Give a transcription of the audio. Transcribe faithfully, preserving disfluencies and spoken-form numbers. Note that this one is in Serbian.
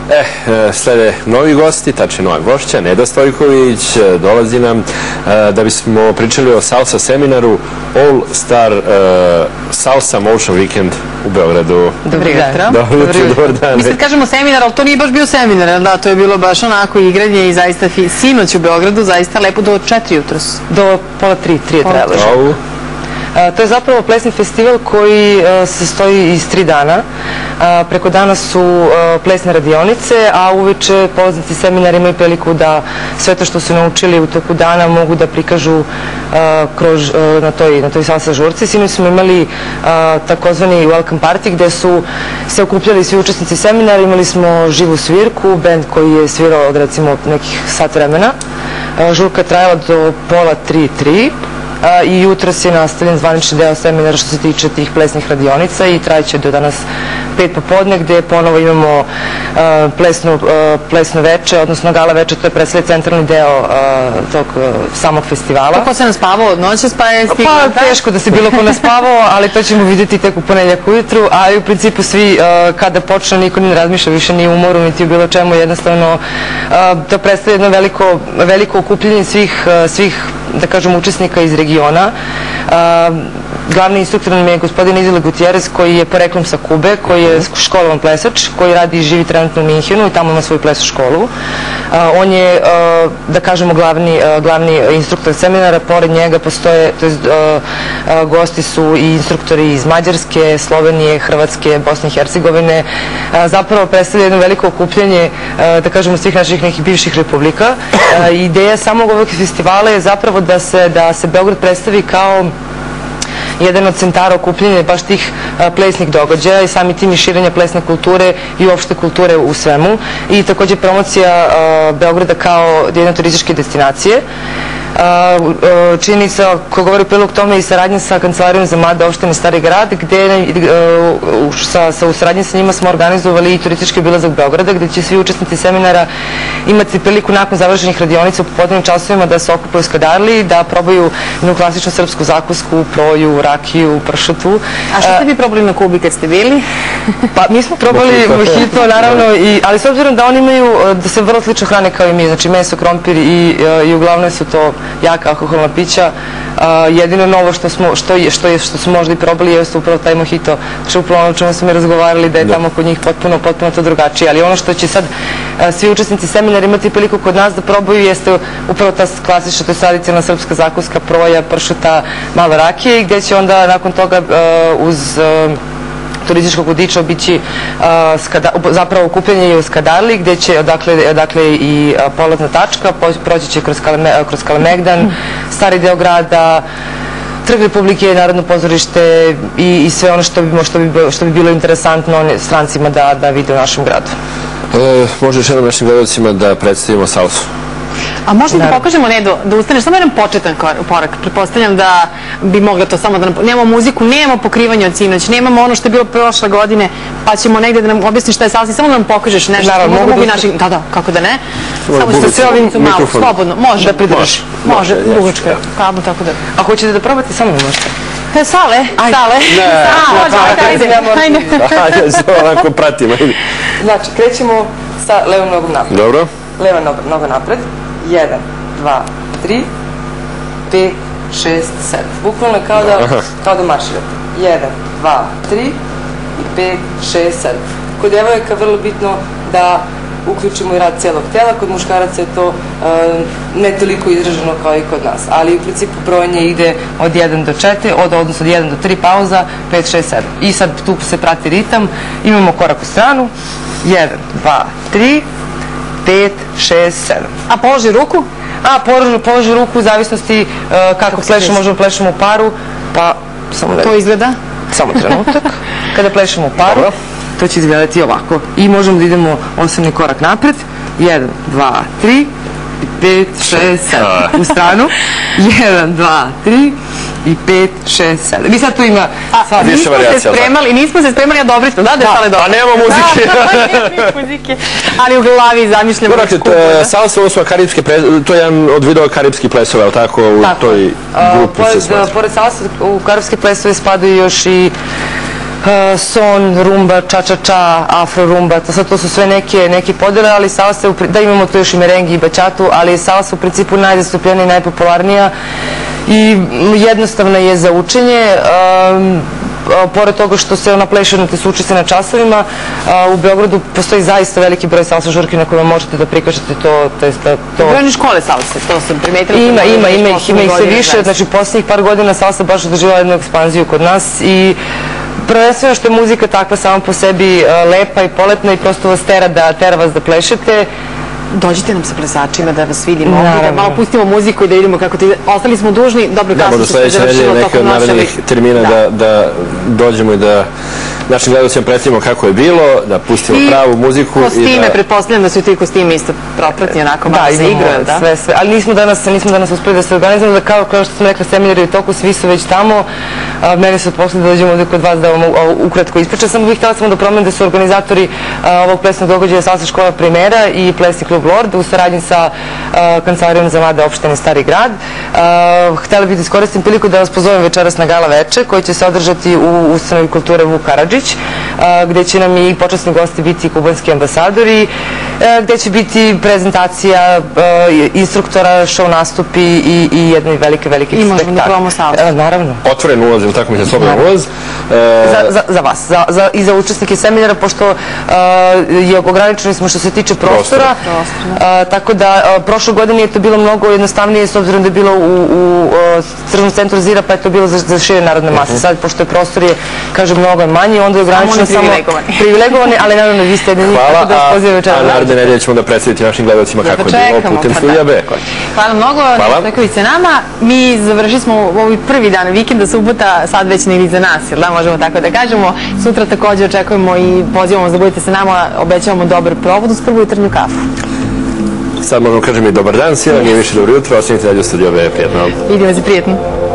E, slede novi gosti, tačne nova gošća, Neda Stojković, dolazi nam da bismo pričali o salsa seminaru All Star Salsa Motion Weekend u Beogradu. Dobro jutro. Dobro jutro, dobar dan. Mi sad kažemo seminar, ali to nije baš bio seminar, da, to je bilo baš onako igranje i zaista sinoć u Beogradu, zaista lepo do četiri jutros. Do pola tri, tri je trebalo. To je zapravo plesni festival koji se stoji iz tri dana. Preko dana su plesne radionice, a uveče polaznici seminara imaju priliku da sve to što su naučili u toku dana mogu da prikažu na toj salsa žurci. Sinoć smo imali takozvani welcome party gde su se okupljali svi učesnici seminara, imali smo živu svirku, bend koji je svirao od recimo nekih sat vremena. Žurka trajala do pola tri, tri. I jutros je nastavljen zvanični deo seminara što se tiče tih plesnih radionica i trajeće do danas pet popodne gde ponovo imamo plesno veče, odnosno gala veče, to je predstavlja centralni deo tog samog festivala. Kako se naspavao od noća pa je stigla? Pa teško da se bilo ko naspavao, ali to ćemo vidjeti tek u ponedjeljak ujutru, a i u principu svi kada počne niko ne razmišlja više ni u umoru niti u bilo čemu, jednostavno to predstavlja jedno veliko okupljenje svih, da kažem, učesnika iz regiona. Glavni instruktor nam je gospodin Izile Gutierrez koji je poreklom sa Kube, koji je školovan plesač, koji radi i živi trenutno u Minhenu i tamo ima svoju plesu školu. On je, da kažemo, glavni instruktor seminara. Pored njega postoje, to je gosti su i instruktori iz Mađarske, Slovenije, Hrvatske, Bosne i Hercegovine. Zapravo predstavlja jedno veliko okupljanje, da kažemo, svih naših nekih bivših republika. Ideja samog ovog festivala je zapravo da se Beograd predstavi kao jedan od centara okupljenja baš tih plesnih događaja i sami tim i širenja plesne kulture i uopšte kulture u svemu i također promocija Beograda kao jedne turističke destinacije. Činjenica koja govori u prilog tome i saradnja sa Kancelarijom za mlade opštine Stari grad, gde u saradnji sa njima smo organizovali i turistički obilazak Beograda, gde će svi učesnici seminara imati priliku nakon završenih radionica u popodnevnim časovima da se okupe u Skadarli, da probaju jednu klasičnu srpsku zakusku, proju, rakiju, pršutu. A što ste vi probali na Kubi kad ste bili? Pa mi smo probali mojito, naravno, ali s obzirom da oni imaju, da se vrlo slično hrane kao i mi, znači meso, krompir i uglavnom su to jaka alkoholna pića. Jedino novo što smo možda i probali jeste upravo taj mojito, što upravo ono čemu smo mi razgovarali da je tamo kod njih potpuno, potpuno to drugačije. Ali ono što će sad svi učesnici seminara imati priliku kod nas da probaju jeste upravo ta klasična, to je tradicionalna srpska zakuska, proja, pršuta, malo rakije i gde će onda nakon toga uz turističkog vodiča bići zapravo okupljanje i u Skadarli gde će odakle i polazna tačka, proći će kroz Kalemegdan, stari deo grada, Trg Republike, Narodno pozorište i sve ono što bi bilo interesantno strancima da vide u našem gradu. Može još jednom našim gledalcima da predstavimo salsu? A možda da pokažemo, Nedo, da ustaneš samo jedan početan korak. Pretpostavljam da bi mogla to samo da nam... Nemamo muziku, nemamo pokrivanje od sinoć, nemamo ono što je bilo prošle godine, pa ćemo negde da nam objasniš šta je salsa i samo da nam pokažeš nešto. Naravno, mogu da... Da, da, kako da ne? Samo što sve ovim malo, slobodno. Može. Da pridržiš. Može, dugačka. Kamo, tako da... A hoćete da probate, samo možete. Sale, sale. Ne, ajde, ajde. Ajde, se onako pratimo. Znači, krećemo sa levom nogom napred. Dobro. Leva noga napred. Jedan, dva, tri, pet, šest, sedam. Bukvalno je kao da marširate. Jedan, dva, tri i pet, šest, sedam. Kod devojaka vrlo bitno da uključimo i rad celog tela, kod muškaraca je to ne toliko izraženo kao i kod nas. Ali u principu brojanje ide od jedan do četiri, odnosno od jedan do tri pauza, pet, šest, sedam. I sad tu se prati ritam, imamo korak u stranu, jedan, dva, tri, pet, šest, sedam. A položi ruku? A, položi ruku u zavisnosti kako plešemo, možemo plešemo u paru, pa samo da... To izgleda? Samo trenutak. Kada plešemo u paru, to će izgledati ovako. I možemo da idemo osamni korak napred. Jedan, dva, tri, pet, šest, sedam. U stranu. Jedan, dva, tri i pet, šest, sedam. I sad tu ima... Više varijacija. Nismo se spremali, a dobri smo, da? Da, a nema muzike. Nema muzike. Ali u glavi zamišljamo skupo. Salsa, ovo su karibske plesove, to je jedan od vidova karibskih plesova, ali tako u toj grupi se smatra? Pored salsa, u karibske plesove spadaju još i son, rumba, ča-ča-ča, afro-rumba, to su sve neke podele, ali salsa, da imamo tu još i merengi i bačatu, ali salsa u principu najzastupljenija i najpopularnija i jednostavna je za učenje. Pored toga što se ona pleše, se uči se na časovima, u Beogradu postoji zaista veliki broj salsa žurki na kojima možete da prikažete to. Brojne škole salse, to sam primetila. Ima, ima, ima ih sve više, znači posljednjih par godina salsa baš doživjela jednu ekspanziju kod nas i prvenstveno što je muzika takva sama po sebi lepa i poletna i prosto vas tera da, tera vas da plešete. Dođite nam sa plesačima da vas vidimo, da malo pustimo muziku i da vidimo kako ti... Ostali smo dužni, dobro kasno se završilo neke od narednih termina da dođemo i da našim gledalcima predstavimo kako je bilo, da pustimo pravu muziku. I kostime, pretpostavljam da su ti kostimi isto propratni, onako malo se igraju, da? Sve, sve, ali nismo danas, nismo danas uspeli da se organizujemo, da kao, kao što sam rekla, seminari u toku, svi su već tamo. Mene su poslali da dođemo ovdje kod vas da vam ukratko ispričam. Samo bih htjela samo da promenim da su organizatori ovog plesnog događaja Salsa škola Primera i plesni klub Lord u saradnji sa Kancelarijom za mlade opštine Stari grad. Htjela bih da iskoristim priliku da vas pozovem večeras na gala veče koji će se održati u ustanovi kulture Vuk Karadžić, gde će nam i počasni gosti biti kubanski ambasadori, gde će biti prezentacija instruktora, show nastupi i jedni velike, velike spektakle. I možemo da probamo salsu. Naravno. Otvoren ulaz ili tako mi se slobodan ulaz? Za vas i za učesnike seminara, pošto ograničeni smo što se tiče prostora. Tako da prošle godine je to bilo mnogo jednostavnije s obzirom da je bilo u Tržnom centru Zira, pa je to bilo za šire narodne mase. Sad, pošto je prostor je, kažem, mnogo manji, onda je ograničeno samo privilegovani, ali naravno vi ste jedini, tako da vas pozivam večera. A naredne nedelje ćemo da predstaviti našim gledalcima kako je bilo putem Studija B. Hvala mnogo, Nestoković sa nama. Mi završili smo ovaj prvi dan vikenda, subota, sad već negdje za nas, jel da, možemo tako da kažemo. Sutra također očekujemo i pozivamo vas da budete sa nama, obećavamo dobar provod uz prvu jutarnju kafu. Sad možemo kažem i dobar dan, sjela, nije više dobro jutro, ostanite dalje u Studiju B, prijetno. Vidimo se, prijetno.